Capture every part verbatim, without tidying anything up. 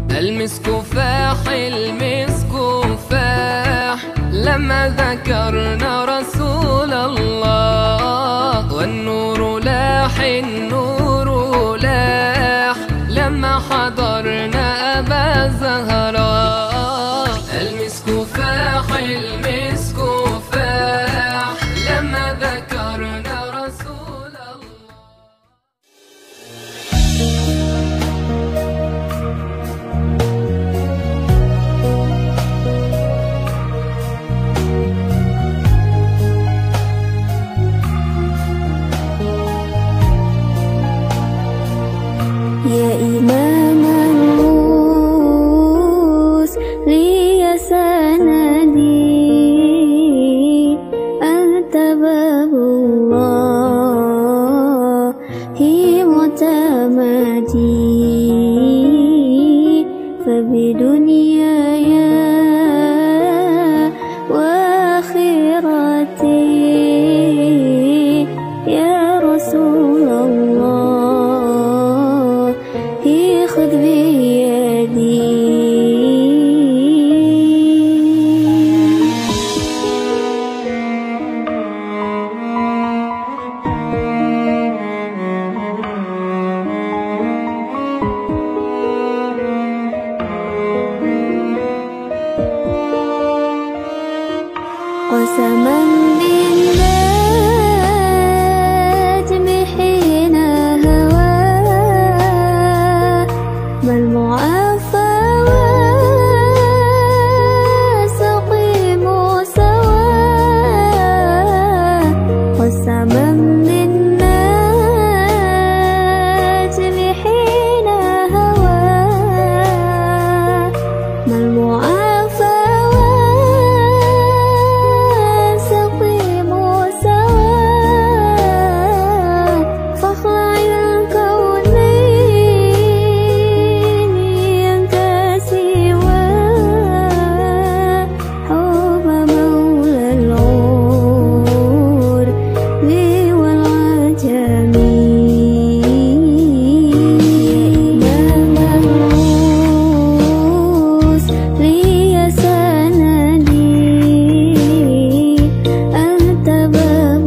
المسك فاح المسك فاح لما ذكرنا رسول الله، والنور لاح النور لاح لما حضرنا أبا زهراء. المسك فاح المسك فاح لما ذكرنا رسول الله. يا إمام الروس لي سندي، أنت باب الله معتمدي، فبدنياي وآخرتي يا رسول الله خذ بيدي. قسما بالنجم حين هوى ما المعافى والسقيم سواء. قسما بالنجم حين هوى ما المعافى والسقيم سواء. فاخلع الكونين ينكسوا حب مولى العور والعجم. إمام الروس لي سندي، أنت باب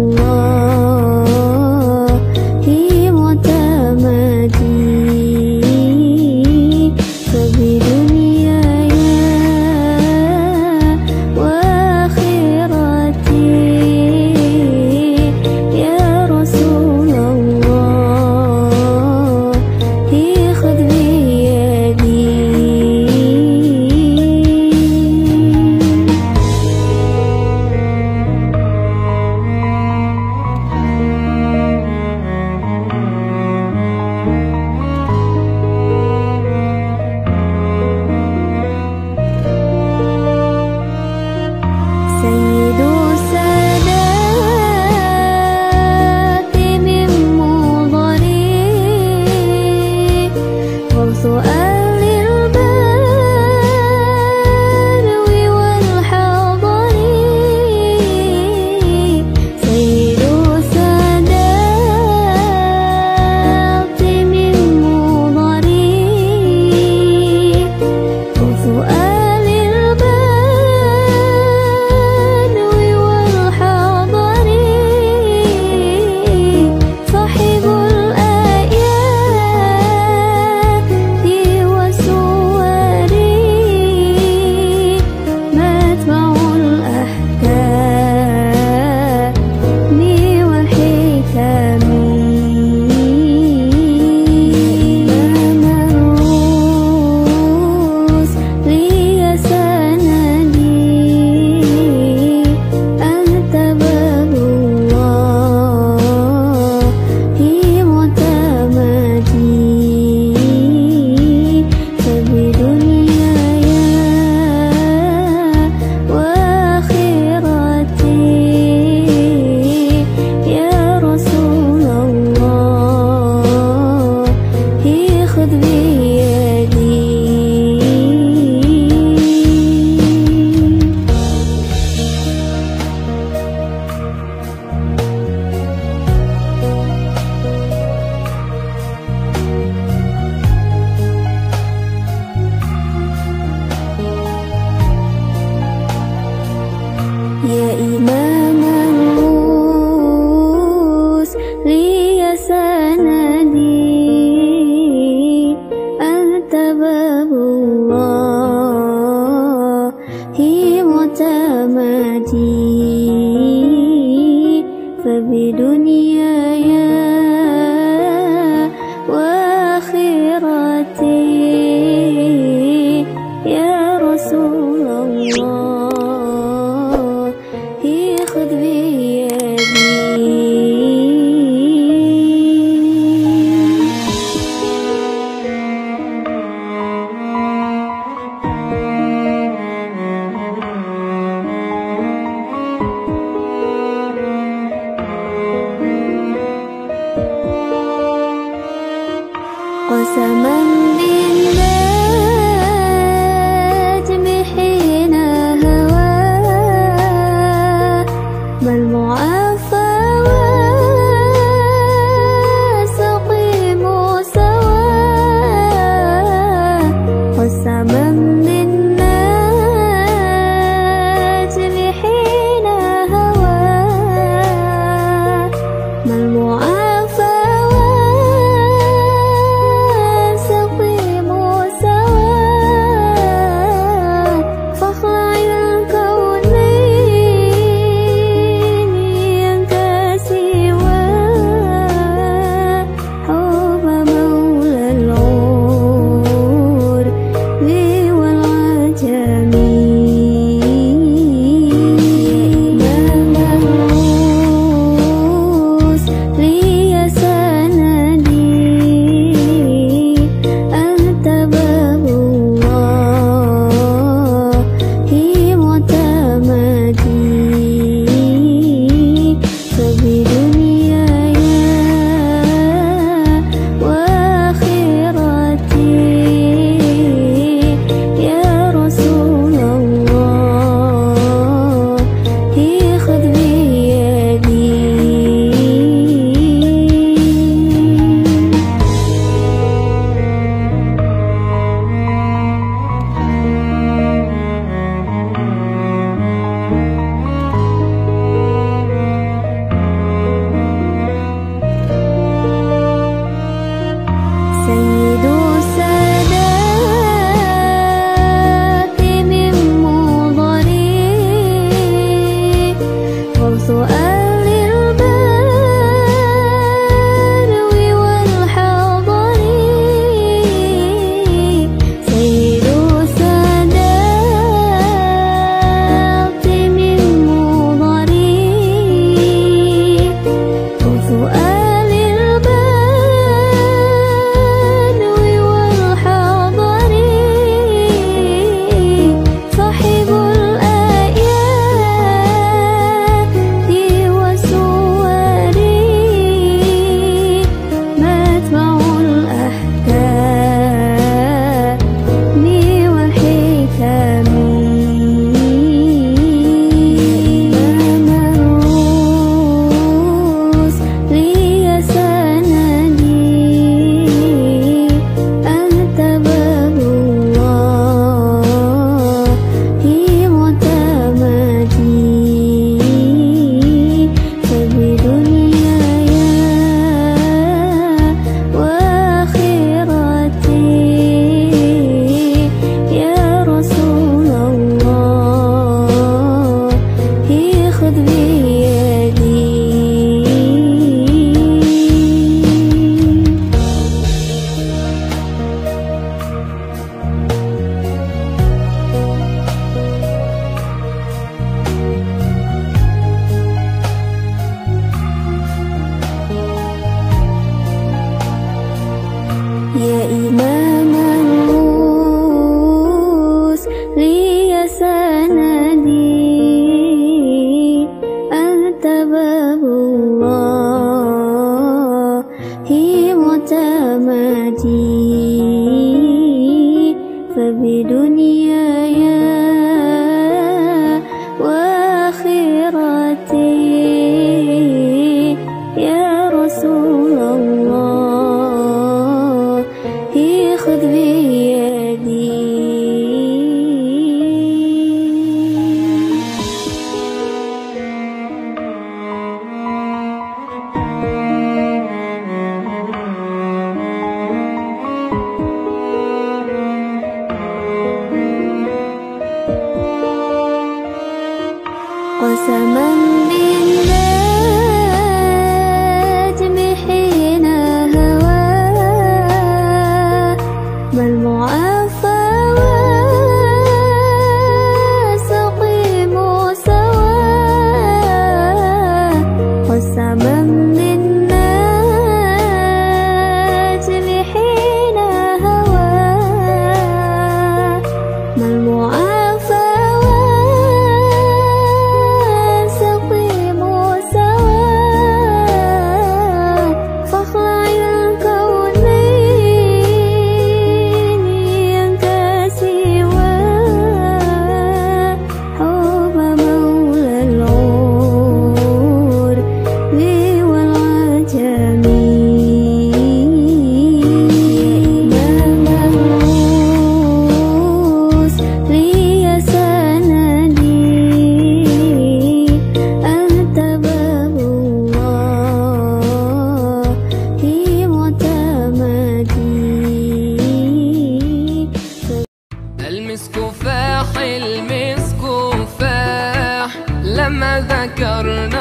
الله معتمدي، فبدنياي وآخرتي يا رسول الله خذ بيدي. سيد السادات من مضري، غوث أهل البدو والحضر. سيد السادات من مضري، غوث أهل البدو والحضر. صاحب الآيات والسور، متبع الأحكام والحكم. إمام الروس لي سندي، أنت باب الله معتمدي، فبدنياي وآخرتي يا رسول الله خذ بيدي. بالنجم حين هوى ما المعافى والسقيم سوى والسماء بالنجم حين هوى ما المعافى والسقيم سوى فاخلع الكونين ينكسوا حب مولى العور والعجم إمام الروس لي سندي أنت باب الله معتمدي فبدنياي وآخرتي يا رسول الله خذ بيدي سيد السادات من مضري غوث أهل البر والحضر سيد السادات من مضري غوث أهل البر والحضر صاحب الآيات والسور متبع الأحكام والحكم إمام الروس لي سندي أنت باب الله معتمدي فبدنياي وآخرتي يا رسول الله خذ بيدي يا إمام الروس لي سندي أنت باب الله معتمدي فبدنياي وآخرتي يا رسول الله خذ بيدي قسما بالنجم حين هوى ما المعافى والسقيم سوى قسما بالنجم حين هوى ما المعافى والسقيم سوى فاخلع الكونين لما ذكرنا